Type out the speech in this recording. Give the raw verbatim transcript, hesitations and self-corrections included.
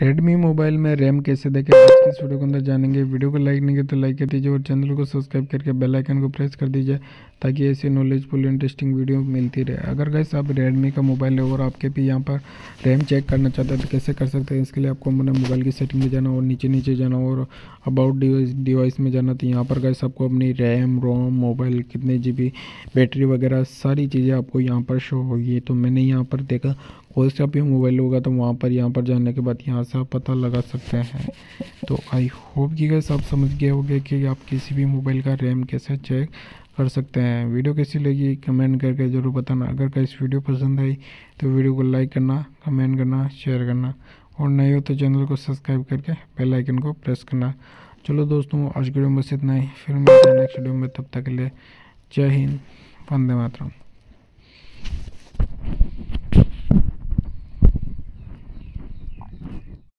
Redmi mobile में RAM कैसे देखें, आज की इस वीडियो के अंदर जानेंगे। वीडियो को लाइक नहीं किया तो लाइक कर दीजिए और चैनल को सब्सक्राइब करके बेल आइकन को प्रेस कर दीजिए ताकि ऐसी नॉलेजफुल इंटरेस्टिंग वीडियो मिलती रहे। अगर गाइस आप रेडमी का मोबाइल है और आपके भी यहाँ पर रैम चेक करना चाहते हैं तो कैसे कर सकते हैं। इसके लिए आपको अपने मोबाइल की सेटिंग में जाना और नीचे नीचे जाना और अबाउट डिवाइस डिवाइस में जाना। तो यहाँ पर गाइस आपको अपनी रैम रोम मोबाइल कितने जी बी बैटरी वगैरह सारी चीज़ें आपको यहाँ पर शो होगी। तो मैंने यहाँ पर देखा कोई सा भी मोबाइल होगा तो वहाँ पर यहाँ पर जाने के बाद यहाँ से आप पता लगा सकते हैं। तो आई होप कि गाइस आप समझ गए होंगे कि आप किसी भी मोबाइल का रैम कैसे चेक कर सकते हैं। वीडियो कैसी लगी कमेंट करके ज़रूर बताना। अगर गाइस वीडियो पसंद आई तो वीडियो को लाइक करना, कमेंट करना, शेयर करना और नए हो तो चैनल को सब्सक्राइब करके बेल आइकन को प्रेस करना। चलो दोस्तों, आज की वीडियो में बस इतना ही, फिर मिलते हैं नेक्स्ट वीडियो में। तब तक के लिए जय हिंद, वंदे मातरम।